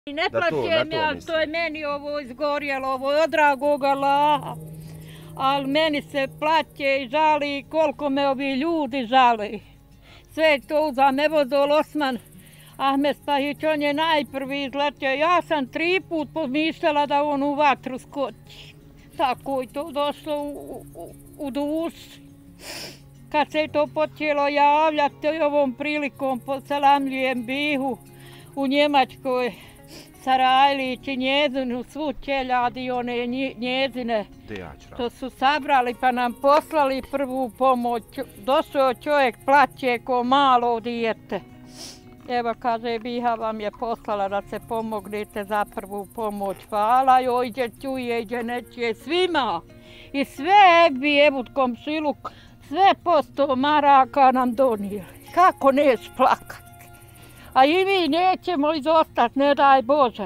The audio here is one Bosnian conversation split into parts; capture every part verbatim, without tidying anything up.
Ne plaćem ja, to je meni ovo izgorjelo, ovo je od dragog Allaha. Ali meni se plaće i žali koliko me ovi ljudi žali. Sve je to uzam, evo Zol Osman Ahmed Spahić, on je najprvi izletio. Ja sam tri put pomišljala da on u vatru skoči. Tako je to došlo u, u, u duši. Kad se je to počelo javljati ovom prilikom, poselamljujem Bihu u Njemačkoj, Sarajlić i njezinu, svu čeljad i one njezine, to su sabrali pa nam poslali prvu pomoć. Došao čovjek, plaće ko malo dijete. Evo, kaže, Biha vam je poslala da se pomognete za prvu pomoć. Hvala joj, iđe čuje, iđe neće, svima. I sve bi evo komšiluk, sve po sto maraka nam donijeli. Kako neš plakat? A i mi nećemo izostati, ne daj Bože.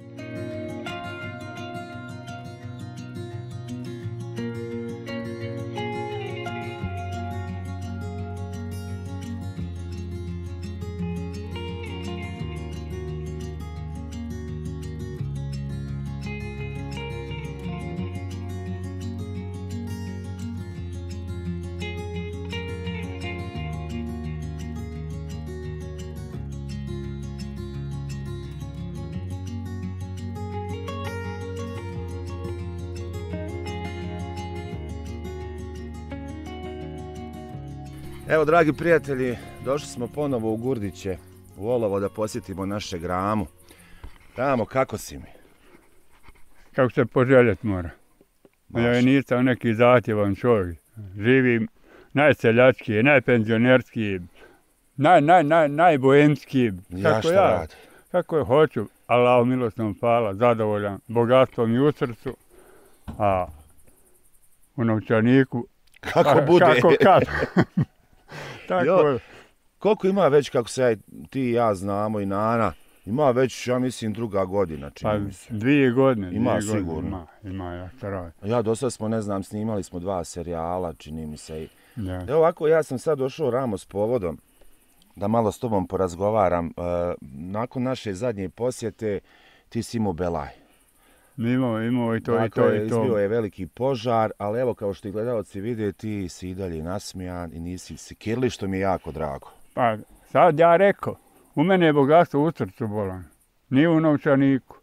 Evo, dragi prijatelji, došli smo ponovo u Gurdiće, u Olovo, da posjetimo našeg Ramu. Ramo, kako si mi? Kako se poželjet mora. Ja nisam neki zahtjevan čovjek. Živim najseljački, najpenzionerski, naj, naj, naj, najboemski. Ja šta radi? Kako je hoću, Allah milosnom hvala, zadovoljan bogatstvom i u srcu, a u novčaniku kako bude. Kako kad. Tako. Jo, koliko ima već, kako se ja, ti i ja znamo i Nana, ima već, ja mislim, druga godina, čini pa, mi se. Dvije godine. Ima dvije sigurno. Godine, ima, ima, ja šta radi. Ja do sad smo, ne znam, snimali smo dva serijala, čini mi se. Ja. Evo ovako, ja sam sad došao, Ramo, s povodom da malo s tobom porazgovaram. E, nakon naše zadnje posjete, ti si imao belaj. Imao, imao i to, dakle, i to, i to. Izbio je veliki požar, ali evo, kao što i gledalci vide, ti si i dalje nasmijan i nisi sikirli, što mi je jako drago. Pa, sad ja rekao, u mene je bogatstvo u srcu bolan, nije u novčaniku.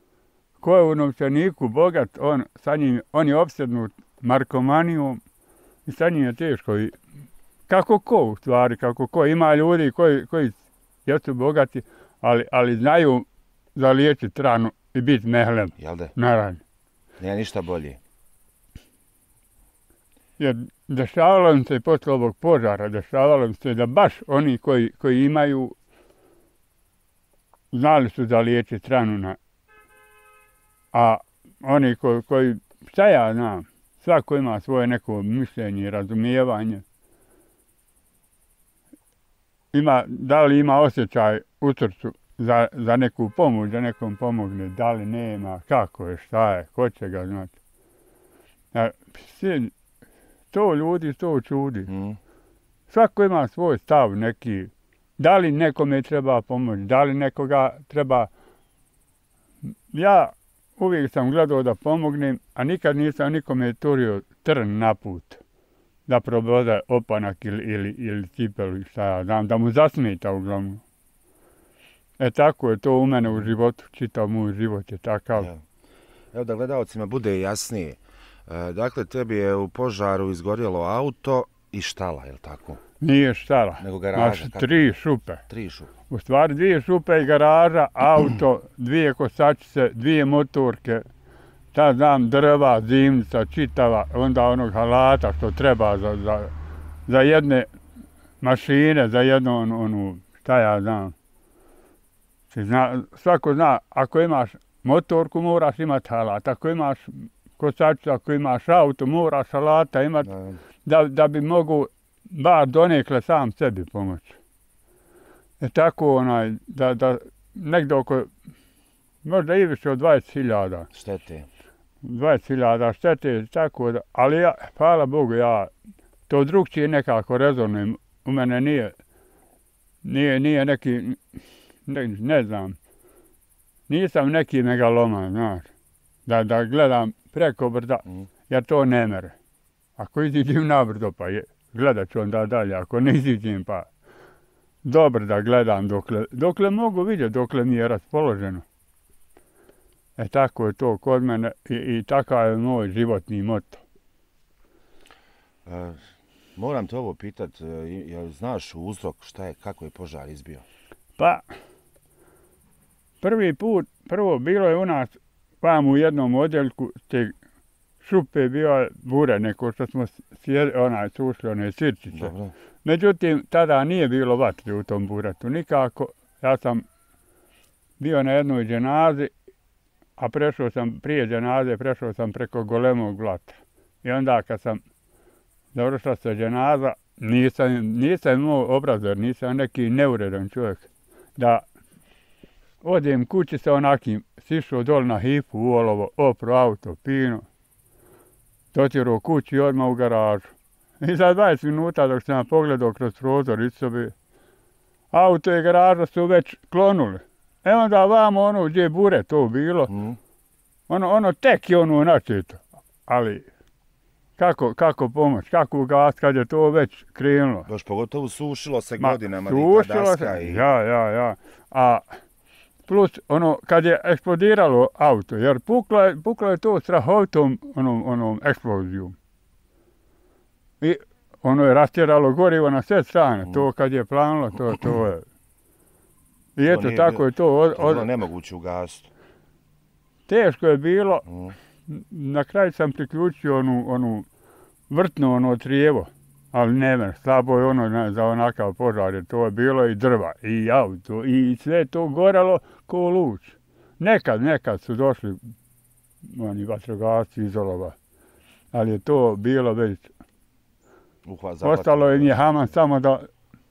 Ko je u novčaniku bogat, on, sa njim, on je opsednut narkomanijom i sa njim je teško. I kako ko u stvari, kako ko. Ima ljudi koji, koji jesu bogati, ali, ali znaju zaliječiti ranu i biti mehlem. Jel de? Naravno. Nije ništa bolje. Jer dešavalo im se posle ovog požara, dešavalo im se da baš oni koji, koji imaju, znali su zaliječiti ranu na, a oni koji, koji, šta ja znam, svako ima svoje neko mišljenje i razumijevanje. Ima, da li ima osjećaj u srcu za, za neku pomoć, da nekom pomogne, da li nema, kako je, šta je, ko će ga znati. A, sin, to ljudi, to čudi. Mm. Svako ima svoj stav neki, da li nekome treba pomoć, da li nekoga treba. Ja uvijek sam gledao da pomognem, a nikad nisam nikome turio trn na put. Da proboda opanak ili, ili, ili cipelu, šta ja znam, da mu zasmeta uglavnom. E tako je to u mene u životu, čitav moj život je takav. Ja. Evo da gledalcima bude jasnije. E, dakle, tebi je u požaru izgorjelo auto i štala, je li tako? Nije štala. Nego garaža. Znači, tri šupe. Tri šupe. U stvari dvije šupe i garaža, auto, dvije kosačice, dvije motorke, ta znam drva, zimnica, čitava, onda onog halata što treba za, za, za jedne mašine, za jednu onu, onu šta ja znam. Zna, svako zna, ako imaš motorku moraš imati halat, ako imaš kosačicu, ako imaš auto moraš halata imati da, da bi mogu bar donekle sam sebi pomoći. E tako onaj, da, da negdje oko, možda i više od dvadeset hiljada. Štete. dvadeset hiljada štete, tako da, ali ja, hvala Bogu, ja to drugčije nekako rezonujem. U mene nije, nije, nije neki, ne, ne znam, nisam neki megaloman, znaš, da, da gledam preko brda, Mm. jer to ne mere. Ako iziđem na brdo, pa je, gledat ću onda dalje, ako ne iziđem, pa dobro da gledam dokle, dokle mogu vidjeti, dokle mi je raspoloženo. E tako je to kod mene i, i takav je moj životni moto. E, moram te ovo pitat, e, jel znaš uzrok šta je, kako je požar izbio? Pa, prvi put, prvo bilo je u nas, vam u jednom odjeljku, te šupe bio bure, neko što smo sjeli, onaj, sušli one sirčiće. Dobro. Međutim, tada nije bilo vatre u tom buretu, nikako. Ja sam bio na jednoj dženazi, a prešao sam, prije dženaze, prešao sam preko golemog blata. I onda kad sam završila se dženaza, nisam, nisam imao obraza, jer nisam neki neuredan čovjek, da odem kući sa onakim, sišao dol na hipu u olovo, opro auto, pino, dotjerao kući i odmah u garažu. I za dvadeset minuta dok sam pogledao kroz prozor iz sobe, auto i garaža su već klonuli. E onda vamo ono gdje je bure to bilo, Mm. ono, ono tek je ono načeto. Ali kako, kako pomoć, kako ugas kad je to već krenulo. Baš pogotovo sušilo se Ma, godinama, sušilo dika daska se, i... ja, ja, ja. A plus ono kad je eksplodiralo auto, jer puklo je, puklo je to strahovitom onom, onom eksplozijom. I ono je rastjeralo gorivo na sve strane, Mm. to kad je planulo, to, to je. I To eto, nije tako bilo- je to. Od, To je bilo od, nemoguće ugasiti. teško je bilo, Mm. na kraju sam priključio onu, onu vrtno ono trijevo, ali ne, slabo je ono na, za onakav požar, jer to je bilo i drva, i auto, i sve to gorelo ko luč. Nekad, nekad su došli oni vatrogasci iz olova, ali je to bilo već, Uhvat zahvatilo. ostalo im je haman samo da,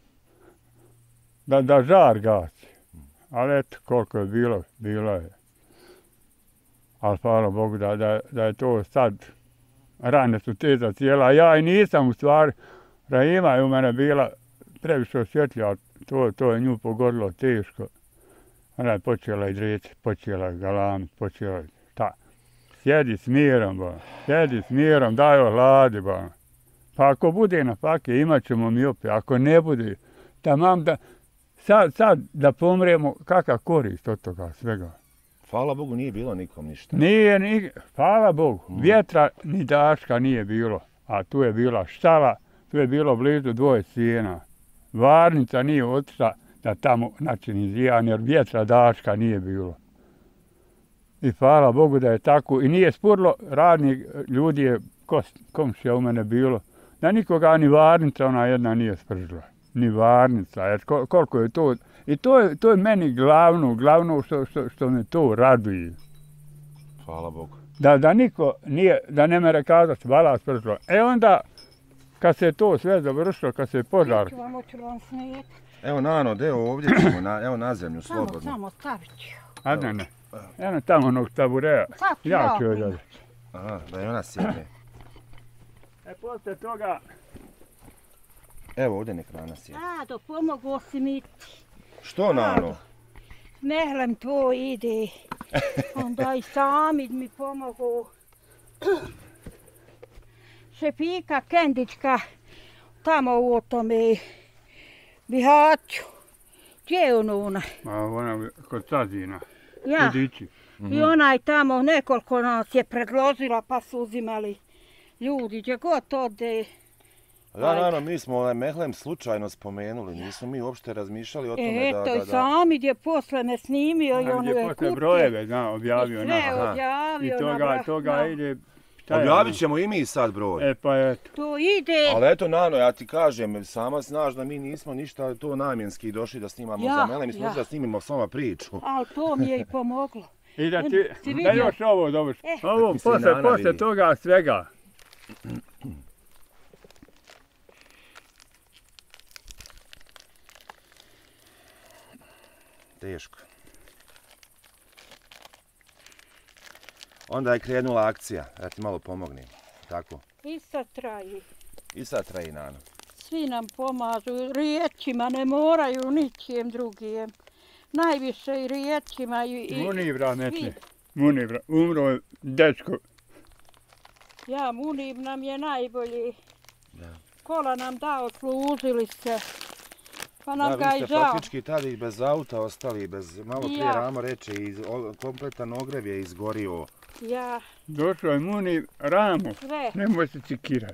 da, da žar gasi. Ali eto, koliko je bilo, bilo je. Ali hvala Bogu da, da, da je to sad, rane su te zacijela. Ja i nisam u stvari, Rahima je u mene bila previše osjetljiva, to, to je nju pogodilo teško. Ona je počela i dreći, počela galamit, počela ta. Sjedi s mirom, ba. Sjedi s mirom, daj ohladi, ba. Pa ako bude na fake, imat ćemo mi opet. Ako ne bude, tamam da, sad, sad da pomremo, kakva korist od toga svega. Hvala Bogu nije bilo nikom ništa. Nije, ni, hvala Bogu, Mm. vjetra ni daška nije bilo, a tu je bila štala, tu je bilo blizu dvoje sjena. Varnica nije otišla da tamo načini zijan, jer vjetra daška nije bilo. I hvala Bogu da je tako, i nije spurlo, radnih ljudi je, komšija u mene bilo, da nikoga ni varnica ona jedna nije spržila. Ni varnica, jer ko, koliko je to, i to je, to je meni glavno, glavno što, što, što me to raduje. Hvala Bogu. Da, da niko nije, da ne mere kazati, vala spržila. E onda, kad se to sve završilo, kad se požar, Ću vam, hoću vam snijeti. Evo Nano, deo ovdje ćemo, na, evo na zemlju, Samo, slobodno. samo stavit ću. a ne, ne, eno tamo onog tabureja, Sad ću ja ja ću joj primiti. dati. Aha, da je ona sjedne. E, poslije toga, Evo ovdje nek Nana sjedne. Ado, pomogu si mi. Što Nano? Mehlem tvoj ide. Onda i sami mi pomogu. Šefika Kendička, tamo u tome Bihaću. Gdje je ono ona? a ona kod Sazina, Ja. Kudići. I onaj tamo nekoliko nas je predložila pa su uzimali ljudi, gdje god ode. Da, Nano, mi smo ovaj Mehlem slučajno spomenuli, nismo mi uopšte razmišljali o tome da... Eto, da, i da. sami gdje posle me snimio i A ono gdje je posle kutije. brojeve, zna, objavio I na. sve Aha. objavio I na toga, bra- toga na- ide, šta je Objavit ono? ćemo i mi sad broj. E pa eto, To ide. Ali eto Nano, ja ti kažem, sama znaš da mi nismo ništa to namjenski došli da snimamo Ja, za Mehlem, mi smo ja. došli da snimimo s vama priču. Ali to mi je i pomoglo. i da Si ti, da vidio? još ovo dobro. E. Ovo, Ti se i posle, Nana posle vidi. toga svega. Teško. Onda je krenula akcija, da ti malo pomognem. Tako. I sad traji. I sad traji Nano. Svi nam pomažu riječima, ne moraju ničijem drugijem. najviše i riječima i... i Munivra svi. metne. Munivra. Umro je dečko. Ja, Muniv nam je najbolji. Da. Kola nam dao, služili se. Pa nam Da, ga vi i ste žao. faktički tada i bez auta ostali, bez, malo prije Ja. Ramo reče, i o- kompletan ogrev je izgorio. Ja, Došao je Muniv, Ramo, sve. nemoj se cikirat.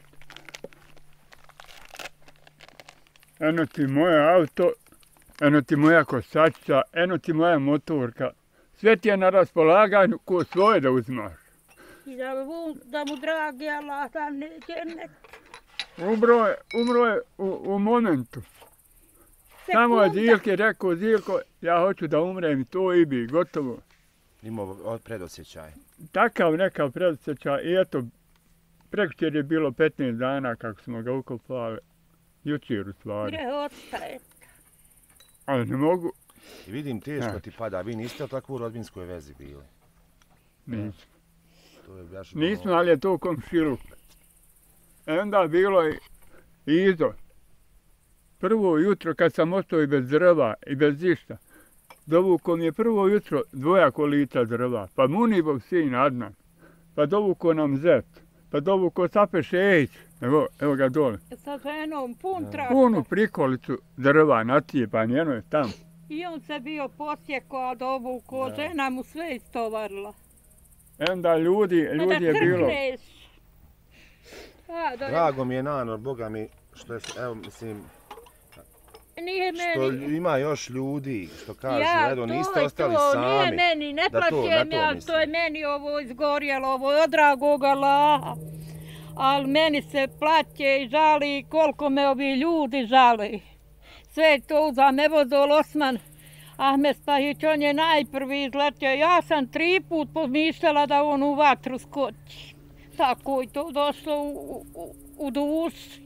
Eno ti moje auto, eno ti moja kosačica, eno ti moja motorka. Sve ti je na raspolaganju ko svoje da uzmaš. I da mu, da mu dragi Allah da ne džennet. Umro je, umro je u, u momentu. Samo je Sekunda. Zilke rekao, Zilko, ja hoću da umrem i to i bi, gotovo. Imao od predosjećaj. Takav nekav predsjećaj i eto, prekjučer je bilo petnaest dana kako smo ga ukopali. Jučer u stvari. Gre ostaje. Ali ne mogu, I vidim teško Ja. ti pada, vi niste u takvu rodbinskoj vezi bili. nismo. To je baš Nismo, ali je to komšiluk. E onda bilo je Izo. Prvo jutro kad sam ostao i bez drva i bez išta, dovuko mi je prvo jutro dvoja kolica drva, pa Munivov sin Adnan, pa dovuko nam Zet, pa dovuko Sape Šejić, evo, evo ga dole, Sa ženom pun traktor. punu prikolicu drva natijepan, jedno je tamo. I on se bio posjekao, a dovuko, Da. žena mu sve istovarila. E onda ljudi, Pa da ljudi je bilo, crkneš. A, da, Drago mi je Nanor, boga mi, što je, evo mislim, nije što meni... ima još ljudi, što kažu, Ja, edo, to niste je ostali to, sami. nije meni, ne Da to- plaćem na to ja, mislim. to je meni ovo izgorjelo, ovo je od dragog Allaha. Ali meni se plaće i žali koliko me ovi ljudi žali. Sve je to za me vozol Osman Ahmed Spahić, on je najprvi izletio. Ja sam tri put pomišljala da on u vatru skoči. Tako je to došlo u, u, u duši.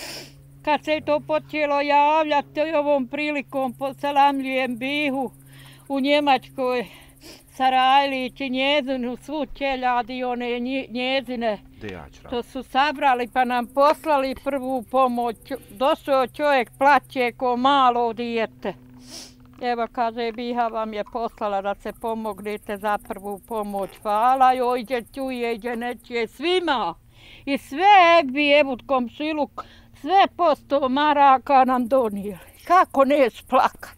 Kad se je to počelo javljati i ovom prilikom poselamljujem Bihu u Njemačkoj, Sarajlić i njezinu svu čeljad i one nji- njezine Gdje ja ću to su sabrali pa nam poslali prvu pomoć. Došao čovjek plaće ko malo dijete. Evo kaže Biha vam je poslala da se pomognete za prvu pomoć. Hvala joj, iđe čuje, iđe nečije svima. I sve bi evut komšiluk, sve po sto maraka nam donijeli. Kako neš plakat?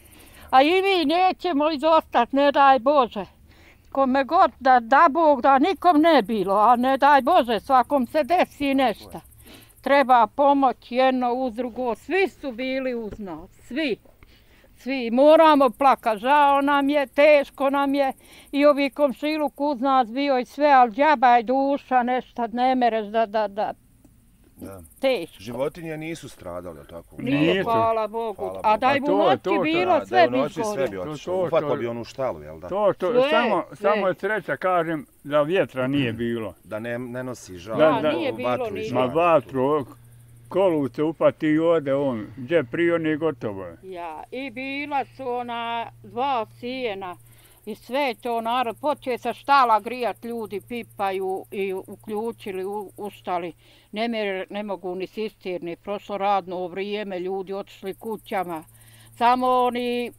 A i mi nećemo izostati, ne daj Bože. Kome god da, da Bog da nikom ne bilo, a ne daj Bože, svakom se desi nešto. Treba pomoć jedno uz drugo, svi su bili uz nas, svi. Svi, moramo plakat, žao nam je, teško nam je i ovi komšiluk uz nas bio i sve, ali džaba je duša, nešto ne mereš da, da, da, Da. teško. Životinje nisu stradale, jel tako? Nije, Nisu. hvala Bogu, Hvala a Bogu. da A je to u je noći to, to, bilo, Da, da sve je u bi noći sve bi izgorilo. otišlo, To, to, uhvatilo to- bi onu štalu, jel da? to što, Sve, samo, sve. samo je sreća, kažem, da vjetra nije bilo. Da ne, ne nosi žal. Da, da. Nije bilo vatru i ni- žal. Ma vatru, koluce upati i ode on, gdje prion je gotovo je. Ja, i bila su ona dva sijena i sve to narod, počeo se štala grijat, ljudi pipaju i uključili, u- ustali. Ne, mer- ne mogu ni sistirni, prošlo radno vrijeme, ljudi otišli kućama. Samo oni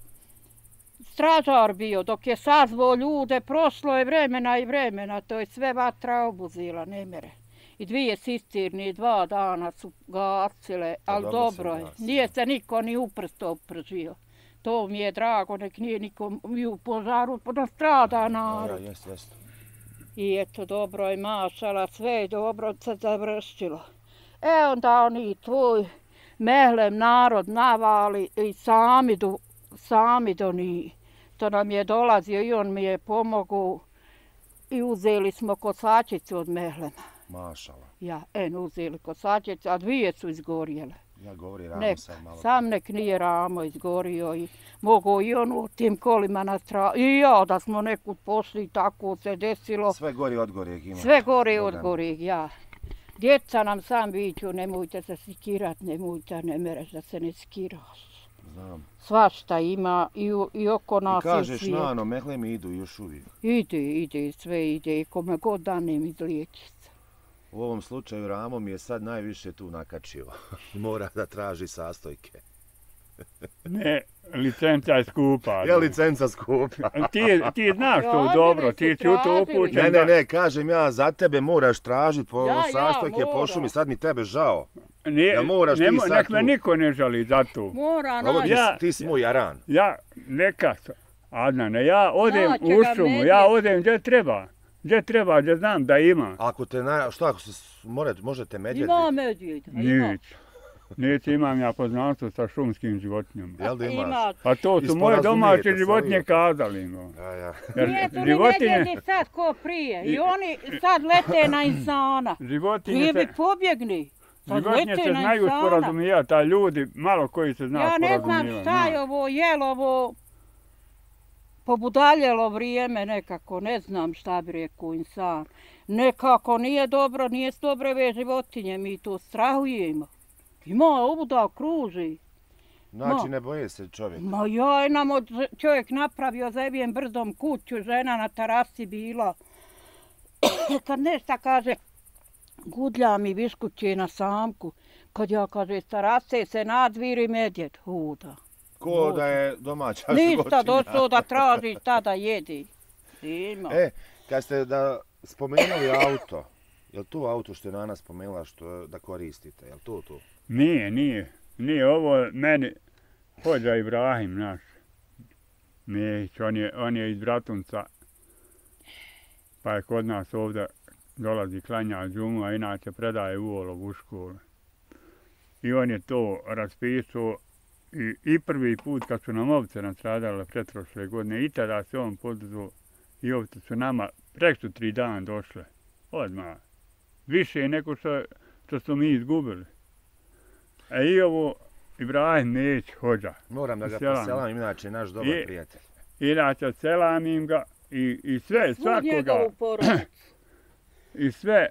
stražar bio, dok je sazvao ljude, prošlo je vremena i vremena, to je sve vatra obuzila, ne mere. I dvije sistirni, dva dana su gasile, Pa ali dobro se dobro je. gasilo. Nije se niko ni uprsto pržio. To mi je drago, nek nije nikom i u požaru nastrada Ja, narod. jest, jest. I eto, dobro je mašala, sve je dobro se završilo. E onda oni tvoj mehlem narod navali i sami do, sami do njih. To nam je dolazio i on mi je pomogao i uzeli smo kosačicu od mehlema. Mašala. Ja, en uzeli kosačicu, a dvije su izgorjele. Ja govori Ramo Nek, sad malo. sam nek nije Ramo izgorio i mogao i on u tim kolima nastrati. I ja da smo nekud pošli, tako se desilo. Sve gori od gorjeg ima. Sve gore od Boga mi. goreg, ja. Djeca nam sam viću, nemojte se skirat, nemojte, ne mereš da se ne skiraš. Znam. Svašta ima i, u- i oko I nas je kažeš, svijet. Nano, mehle mi idu još uvijek. Ide, ide, sve ide i kome god danem izliječi se. U ovom slučaju Ramo mi je sad najviše tu nakačio. Mora da traži sastojke. Ne, licenca je skupa. Je licenca skupa? Ti, ti znaš to dobro, ti si u to upućen. Ne, ne, ne, kažem ja, za tebe moraš tražiti po Ja, ja, sastojke, po mora. šumi, sad mi tebe žao. Ne, Ja moraš ne, ti mo- sad nek me tu. niko ne žali za to. Mora Ovo ti, naći. Ja- ti si moj jaran. Ja, neka, Adnane, ja odem Naće u ga šumu, medvjed. ja odem gdje treba. Gdje treba, gdje znam da ima. Ako te, na, što ako se, s- more, možete medvjed Ima vidjeti? medvjed. a ima. Nić. Neće imam ja poznanstvo sa šumskim životinjama. Jel da imaš? Ima. Pa to su moje Isporazumijete domaće se, životinje ali- kazali. No. Ja, ja. Jer Nije tu ni životinje, medvjedi sad ko prije. I oni sad lete na insana. životinje Prije se, bi pobjegli. Sad životinje lete se na znaju insana. sporazumijati, a ljudi, malo koji se zna Ja ne znam sporazumijevati. šta je ovo, jel ovo pobudaljelo vrijeme nekako, ne znam šta bi rekao insan. Nekako nije dobro, nije s dobre ove životinje, mi to strahujemo. Ima ovuda kruži. Znači Ma. ne boje se čovjek. Ma joj, nam od čovjek napravio za evijem brzdom kuću, žena na terasi bila. Kad nešto kaže, gudlja mi viškuće na samku. Kad ja kaže, s terase se nadviri medvjed, huda. Ko da je domaća Ništa životinja. došlo da traži šta da jedi. Ima. E, kad ste da spomenuli auto, jel tu auto što je Nana spomenula što da koristite, jel to tu? Nije, nije. Nije ovo meni, hođa Ibrahim naš. Mijehić, on je, on je iz Bratunca. Pa je kod nas ovdje dolazi klanja džumu, a inače predaje u olov u školu. I on je to raspisao i, i prvi put kad su nam ovce nastradale pretprošle godine, i tada se on poduzeo i ovce su nama preko tri dana došle. Odmah. Više nego što, što smo mi izgubili. E i ovo Ibrahim Mijehić hođa. Moram da ga Selam. poselam, inače je naš dobar I- prijatelj. Inače selamim ga i, i sve, Svu svakoga. njegovu porodicu. I sve,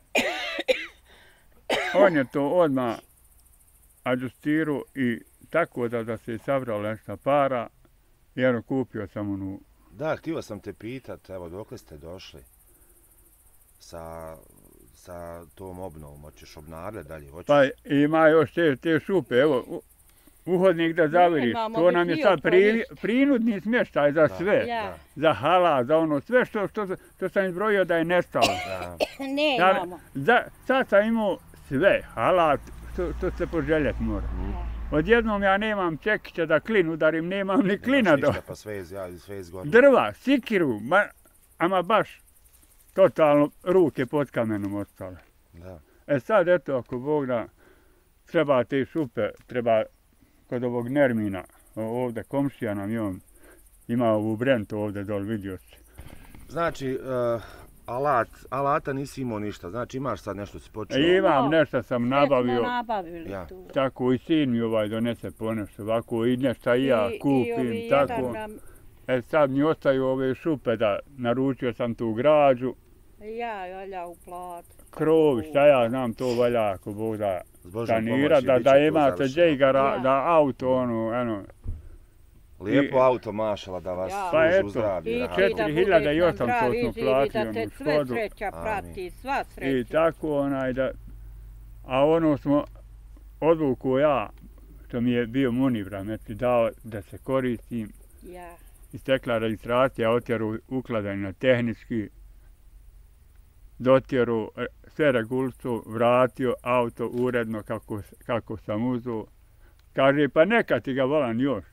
on je to odmah adjustirao i tako da, da se je sabrao nešto para, jer kupio sam onu, Da, htio sam te pitat, evo, dokle ste došli sa, sa tom obnovom, hoćeš obnavljati dalje, hoćeš? pa ima još te, te šupe, evo, u- uhodnik da zaviriš, Nemamo to nam je bi sad htio pri, prinudni smještaj za Da. sve, Ja. za hala, za ono, sve što, što, što sam izbrojio da je nestalo. Da. Ne Ja, imamo. za, sad sam imao sve, halat, što, što se poželjet mora. Odjednom ja nemam čekića da klin udarim, nemam ni klina Nemaš do ništa, pa sve, iz, ja, sve izgorilo. drva, sikiru, ma, ama baš totalno ruke pod kamenom ostale. Da. E sad, eto, ako Bog da, treba te šupe, treba kod ovog Nermina, o- ovdje komšija nam je on, ima ovu brentu ovdje dol, vidio si. Znači, uh, alat, alata nisi imao ništa, znači imaš sad nešto si počeo. E, imam No, nešto sam Sve nabavio, smo nabavili Ja. tu. tako i sin mi ovaj donese ponešto, ovako i nešto i ja I- i kupim, ovi tako. jedan nam- E sad mi ostaju ove šupe da naručio sam tu građu, Ja, valja u plat. krov, šta ja znam, to valja ako Bog da S Božjom sanira, pomoći da, bit će da to imate završeno. džejgara, Ja. da auto, ono, eno, Lijepo I- auto mašala da vas Ja. Pa služi eto. u zdravlju. I na ti radu. da četiri budeš hiljade i nam osamsto zdrav smo i živi, platili da te onu sve Škodu. sreća Amin. prati, sva i sreća. tako onaj da, a ono smo odvuku ja, što mi je bio Munivra, meti dao da se koristim, Ja. istekla registracija, otjeru ukladanje na tehnički, dotjeru, e, sve regulicu, vratio auto uredno kako, kako sam uzeo. Kaže, pa neka ti ga volan još.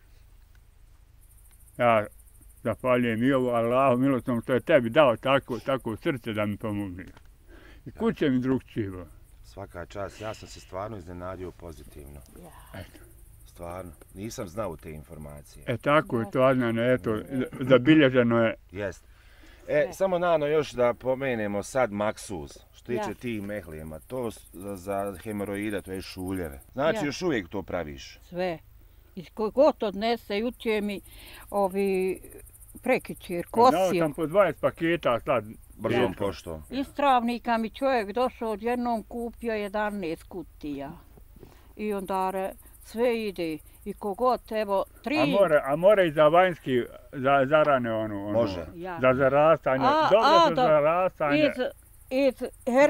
Ja zahvaljujem i ovo Allahu milostom što je tebi dao tako, tako srce da mi pomogne. I kuće mi drugčije bilo. Svaka čast, ja sam se stvarno iznenadio pozitivno. Eto. Stvarno, nisam znao te informacije. E tako je to, Adnane, eto, zabilježeno je. Jest. E, Ne. samo Nano još da pomenemo sad maksuz, što tiče Ja. tih mehlijema, to s- za, za hemoroide, to je šuljeve. Znači Ja. još uvijek to praviš. Sve. I koji god odnese, juče mi ovi prekičer, Dao kosio. sam po dvadeset paketa sad. Brzom rijetko. poštom. Iz travnika mi čovjek došao, odjednom kupio jedanaest kutija. I onda re, sve ide. I kogod, evo, tri... A more, a more i za vanjski, za zarane onu, ono, Može. Ja. za zarastanje, A, dobro a, su da, zarastanje. Iz, iz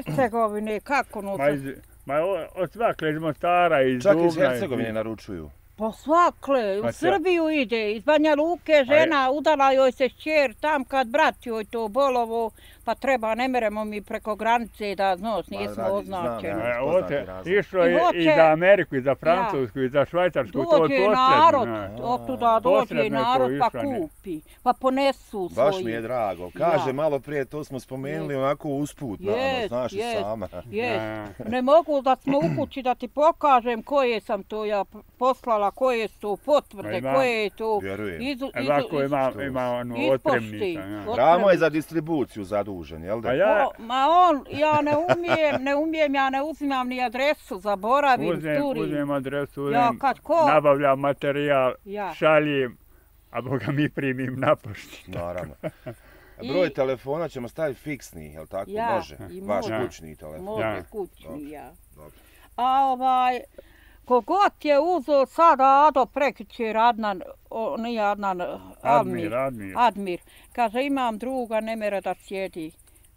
Hercegovine, kako no Ma, iz, ma o- od svakle, iz Mostara, iz Čak iz Dugna, Hercegovine naručuju. Pa svakle, u Pa Srbiju ide, iz Banja Luke žena, udala joj se šćer tam kad brat joj to bolovo, pa treba, ne meremo mi preko granice da znos, nismo označeni. ja. Ovdje išlo I je hoće- i za Ameriku, i za Francusku, i za Švajcarsku, to je Dođe posredno. narod, znaš. otuda dođe Posredno je to narod pa išlo, ne. kupi, pa ponesu svoji. Baš mi je drago. Kaže, Ja. malo prije to smo spomenuli onako usput, naravno, Jest, znaš i jest. sama. Jest. Ja. Ne mogu da smo u kući da ti pokažem koje sam to ja poslala, koje su to potvrde, Ma ima- koje je to Vjerujem. izu, Ovako ima, što? ima onu Ispošti. otremnica. ja. Ot- Ramo je za distribuciju zadužen, jel da? Pa ja O, ma on, ja ne umijem, ne umijem, ja ne uzimam ni adresu, zaboravim, uzem, turim. uzem adresu, Ja uzem, kad ko- nabavljam materijal, Ja. šaljem, a Boga mi primim na pošti. Naravno. I- Broj telefona ćemo staviti fiksni, jel tako? Ja, Može. i Vaš može. kućni telefon. Može Ja. kućni, ja. Dobro. A ovaj, kogod je uzeo sada Ado prekjučer Adnan, o, nije Adnan, Admir, Admir, Admir. Admir, kaže imam druga, ne mere da sjedi.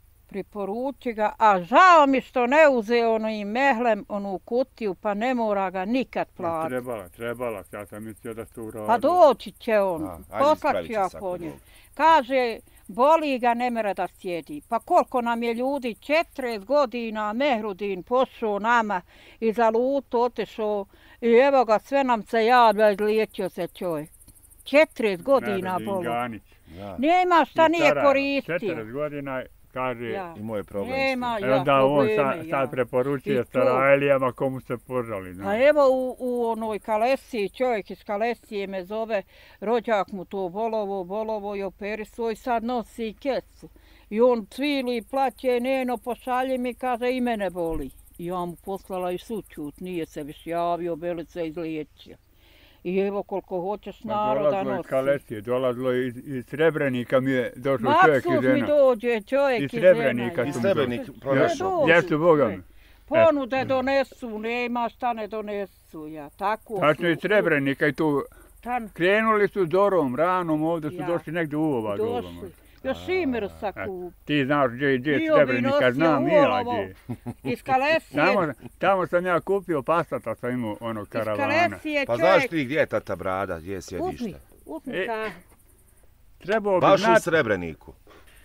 Priporuči ga, a žao mi što ne uzeo ono i mehlem, onu kutiju, pa ne mora ga nikad platiti. Trebala, trebala, ja sam mislio da su uradili. Pa doći će on, A, ajde, poslat ispravit ću će ja se po ako njemu. Bog. Kaže, boli ga, ne mere da sjedi. Pa koliko nam je ljudi, četrdeset godina, Mehrudin pošao nama i za lutu otišao i evo ga, sve nam se javlja, izliječio se čovjek. četrdeset godina Mehrudin bolo. Ganić. Ja. Nema šta Iz nije Sarajeva, koristio. četrdeset godina, kaže, Ja. Imao je problem s Nema, tim. e ja, onda on probleme, sad, ja. sad preporučuje I to- Sarajlijama komu se požali. znaš. A evo u, u onoj Kalesiji, čovjek iz Kalesije me zove, rođak mu to bolovo, bolovo i operi svoj, sad nosi kesu. I on cvili, plaće, neno, pošalje mi, kaže i mene boli. I ja mu poslala i sućut, nije se više javio, beli se izliječio. I evo koliko hoćeš Ma naroda dolazilo iz nosi. Kalesije, dolazilo iz, iz Srebrenika mi je došao čovjek i Maksut mi žena. dođe čovjek Iz i Srebrenika žena. Iz su mi Srebrenik došli. pronašao. Ja, Jesu, Boga mi. Ponude donesu, nema šta ne donesu, ja, tako Tačno iz su- Srebrenika i tu Tan- krenuli su dorom, ranom, ovdje su Ja. došli negdje u ova doba. došli. Još Imirsa kup. Ti znaš gdje je gdje I ovi Srebrenika, nosio znam i ja olovo. gdje. Iz Kalesije, Tamo, tamo sam ja kupio Passata, sam imao onog iz karavana. Kalesije Pa znaš čovjek, ti gdje je tata brada, gdje je uzmi, sjedište? uzmi E, ka. Trebao bi Baš u znati, Srebreniku.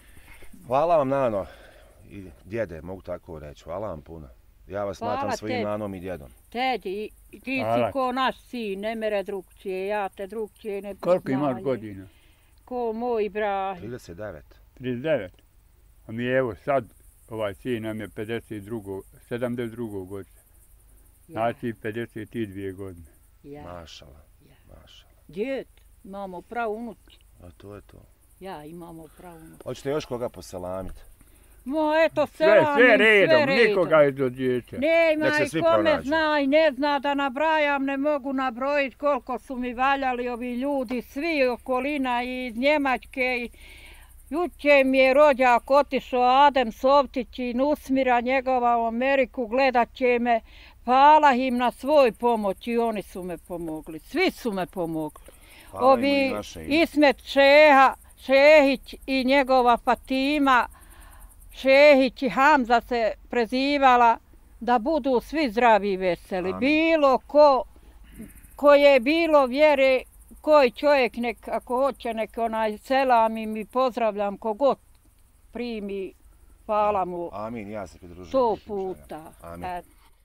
Hvala vam, Nano. I djede, mogu tako reći. Hvala vam puno. Ja vas Hvala smatram svojim tebi. nanom i djedom. Tedi, ti Hvala. si ko naš sin, ne mere drugčije, ja te drugčije ne koliko imaš poznajem. godina? Ko moj brat. trideset devet. trideset devet. A mi evo sad, ovaj sin nam je pedeset dva. sedamdeset dva godine. Ja, Znači pedeset dvije godine. ja. Mašala. Ja. Mašala. Djed, imamo pravunuci. A to je to. Ja, imamo pravunuci. Hoćete još koga poselamiti? Mo, eto, Sve, selamim, sve redom, redom. nikoga iz do djece. Nema Nek se i svi kome pronađu. zna i ne zna da nabrajam, ne mogu nabrojiti koliko su mi valjali ovi ljudi, svi okolina i iz Njemačke. I juče mi je rođak otišao Adem Sovtić i Nusmira njegova u Ameriku, gledat će me. Hvala im na svoj pomoć i oni su me pomogli, svi su me pomogli. Hvala im i Ovi naše ime. Ismet Šeha, Šehić i njegova Fatima, Šehić i Hamza se prezivala da budu svi zdravi i veseli. Amin. Bilo ko, ko je bilo vjere, koji čovjek nek, ako hoće nek onaj selam im i pozdravljam kogod primi, hvala mu Amin, ja se pridružujem. sto tim željama. puta. Amin. E,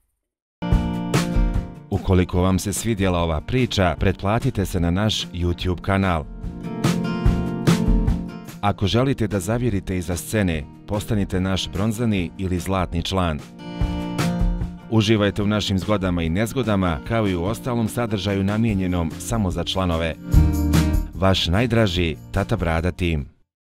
Ukoliko vam se svidjela ova priča, pretplatite se na naš YouTube kanal. Ako želite da zavirite iza scene, postanite naš bronzani ili zlatni član. Uživajte u našim zgodama i nezgodama, kao i u ostalom sadržaju namijenjenom samo za članove. Vaš najdraži Tata Brada tim.